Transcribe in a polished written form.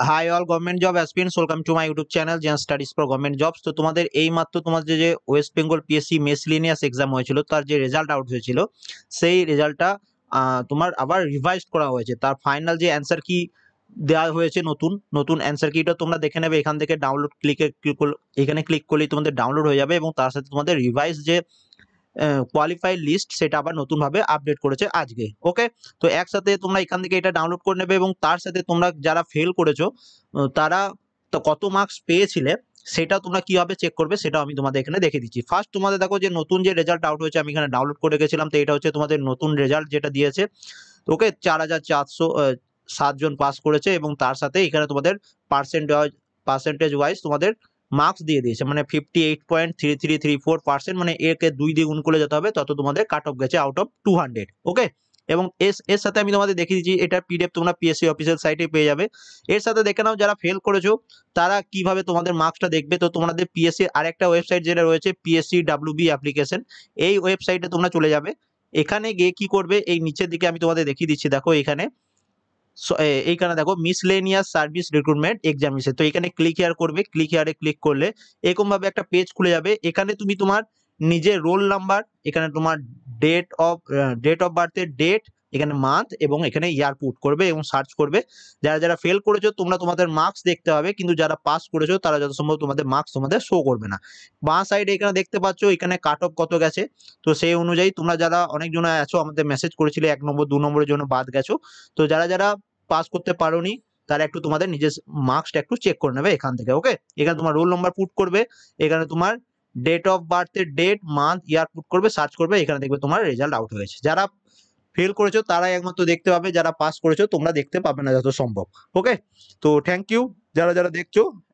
High all government job aspirants, welcome to my YouTube channel gen studies for government jobs. তো তোমাদের এই মাত্র তোমাদের যে West Bengal PSC miscellaneous exam হয়েছিল তার যে রেজাল্ট আউট হয়েছিল সেই রেজাল্টটা তোমার আবার রিভাইজ করা হয়েছে। তার ফাইনাল যে অ্যান্সার কি দেওয়া হয়েছে, নতুন নতুন অ্যান্সার কিটা তোমরা দেখে নেবে এখান থেকে ডাউনলোড এখানে ক্লিক করলেই তোমাদের ডাউনলোড হয়ে যাবে এবং তার সাথে তোমাদের রিভাইজ যে কোয়ালিফাইড লিস্ট সেটা আবার নতুন ভাবে আপডেট করেছে আজকে। ওকে, তো একসাথে তোমরা এখান থেকে এটা ডাউনলোড করে নেবে এবং তার সাথে তোমরা যারা ফেল করেছো তারা তো কত মার্কস পেয়েছিলে সেটা তোমরা কিভাবে চেক করবে সেটা আমি তোমাদের এখানে দেখে দিচ্ছি। ফার্স্ট তোমাদের দেখো যে নতুন যে রেজাল্ট আউট হয়েছে আমি এখানে ডাউনলোড করে রেখেছিলাম, তো এটা হচ্ছে তোমাদের নতুন রেজাল্ট যেটা দিয়েছে। ওকে, 4,407 জন পাস করেছে এবং তার সাথে এখানে তোমাদের পার্সেন্টেজ ওয়াইজ তোমাদের মার্কস দিয়ে দিয়েছে, মানে 58.3334%, মানে একে 2 দিয়ে গুণ করে যেতে হবে তত তোমাদের কাট অফ গেছে আউট অফ 200। ওকে, এবং এর সাথে আমি তোমাদের দেখিয়ে দিচ্ছি এটা পিডিএফ তোমরা পিএসসি অফিসিয়াল সাইটে পেয়ে যাবে। এর সাথে দেখে নাও যারা ফেল করেছো তারা কিভাবে তোমাদের মার্কসটা দেখবে। তো তোমাদের পিএসসি আরেকটা ওয়েবসাইট যেটা রয়েছে পিএসসি ডাব্লিউবি অ্যাপ্লিকেশন, এই ওয়েবসাইটে তোমরা চলে যাবে। এখানে গিয়ে কি করবে, এই নিচের দিকে আমি তোমাদের দেখিয়ে দিচ্ছি, দেখো এখানে এইখানে দেখো মিসলেনিয়াস সার্ভিস রিক্রুটমেন্ট এক্সামিনেশন, তো এখানে ক্লিক হিয়ার করবে। ক্লিক হিয়ারে ক্লিক করলে এরকম ভাবে একটা পেজ খুলে যাবে। এখানে তুমি তোমার নিজের রোল নাম্বার, এখানে তোমার ডেট অফ বার্থের ডেট, এখানে মান্থ এবং এখানে ইয়ার পুট করবে এবং সার্চ করবে। যারা যারা ফেল করেছো তোমরা তোমাদের মার্কস দেখতে হবে, কিন্তু যারা পাস করেছো তারা যত সম্ভব তোমাদের মার্কস তোমাদের শো করবে না। বাঁ সাইডে এখানে দেখতে পাচ্ছ এখানে কাট অফ কত গেছে। তো সেই অনুযায়ী তোমরা যারা অনেকজন আছো আমাদের মেসেজ করেছিলে 1 নম্বর 2 নম্বরের জন্য বাদ গেছো, তো যারা যারা পাস করতে পারোনি তারা একটু তোমাদের নিজের মার্কসটা একটু চেক করে নেবে এখান থেকে। ওকে, এখানে তোমার রোল নাম্বার পুট করবে, এখানে তোমার ডেট অফ বার্থের ডেট মান্থ ইয়ার পুট করবে, সার্চ করবে, এখানে দেখবে তোমার রেজাল্ট আউট হয়েছে। যারা ফেল করেছো তারাই একমাত্র দেখতে পাবে, যারা পাস করেছো তোমরা দেখতে পাবে না যত সম্ভব। ওকে, তো থ্যাংক ইউ যারা যারা দেখছো